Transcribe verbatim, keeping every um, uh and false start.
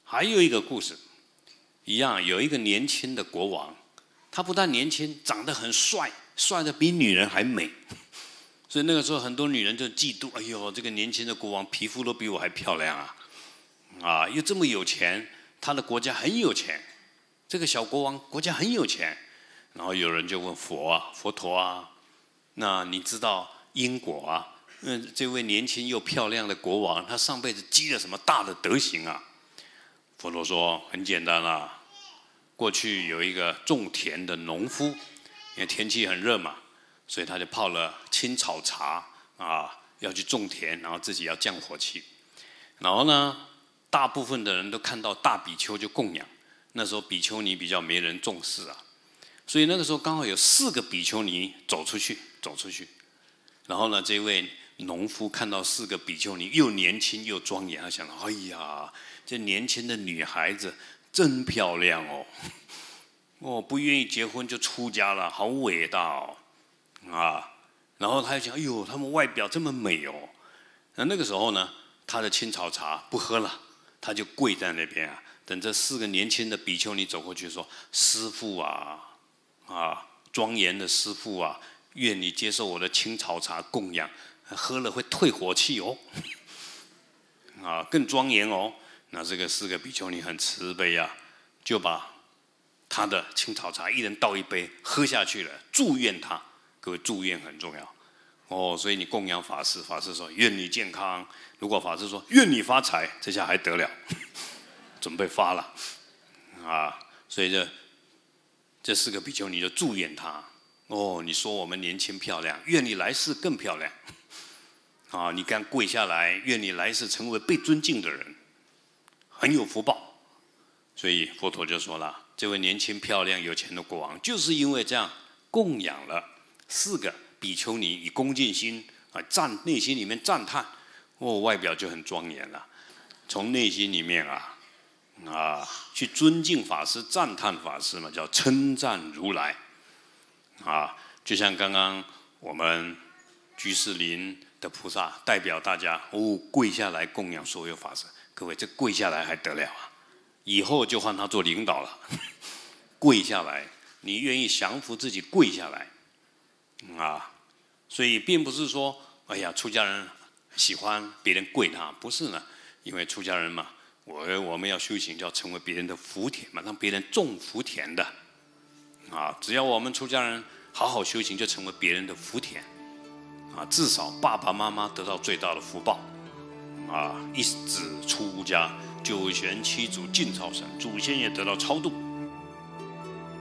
还有一个故事，一样有一个年轻的国王，他不但年轻，长得很帅，帅得比女人还美。所以那个时候很多女人就嫉妒，哎呦，这个年轻的国王皮肤都比我还漂亮啊！啊，又这么有钱，他的国家很有钱，这个小国王国家很有钱。然后有人就问佛啊，佛陀啊，那你知道因果啊？嗯，这位年轻又漂亮的国王，他上辈子积了什么大的德行啊？佛陀说很简单啦、啊，过去有一个种田的农夫，因为天气很热嘛，所以他就泡了青草茶啊，要去种田，然后自己要降火气。然后呢，大部分的人都看到大比丘就供养，那时候比丘尼比较没人重视啊，所以那个时候刚好有四个比丘尼走出去，走出去。然后呢，这位农夫看到四个比丘尼又年轻又庄严，他想到：哎呀，这年轻的女孩子真漂亮哦！哦，不愿意结婚就出家了，好伟大哦！啊，然后他就想：哎呦，她们外表这么美哦！那那个时候呢，他的青草茶不喝了，他就跪在那边啊，等这四个年轻的比丘尼走过去说：师父啊，啊，庄严的师父啊，愿你接受我的青草茶供养。喝了会退火气哦，啊，更庄严哦。那这个四个比丘尼很慈悲啊，就把他的青草茶一人倒一杯喝下去了，祝愿他。各位，祝愿很重要哦。所以你供养法师，法师说愿你健康；如果法师说愿你发财，这下还得了，准备发了啊。所以这这四个比丘尼就祝愿他。哦，你说我们年轻漂亮，愿你来世更漂亮。啊，你敢跪下来，愿你来世成为被尊敬的人，很有福报。所以佛陀就说了，这位年轻漂亮有钱的国王，就是因为这样供养了四个比丘尼，以恭敬心啊赞内心里面赞叹，哦，外表就很庄严了。从内心里面啊啊去尊敬法师，赞叹法师嘛，叫称赞如来。啊，就像刚刚我们居士林的菩萨代表大家哦跪下来供养所有法师。各位，这跪下来还得了啊？以后就换他做领导了。跪下来，你愿意降服自己跪下来啊？所以并不是说，哎呀，出家人喜欢别人跪他，不是呢。因为出家人嘛，我我们要修行，就要成为别人的福田嘛，让别人种福田的啊。只要我们出家人好好修行，就成为别人的福田。啊，至少爸爸妈妈得到最大的福报，啊，一子出家，九贤七祖尽超生，祖先也得到超度。